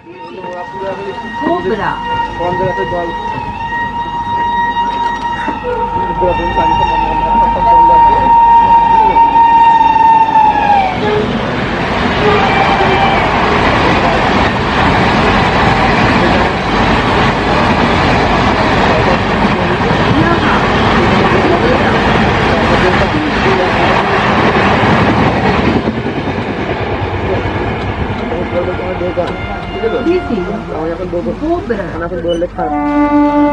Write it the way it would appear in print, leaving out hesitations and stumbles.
Cobra. कौन जगह से जल पूरा दिन पानी का मंडा चल जाता है। This is Cobra.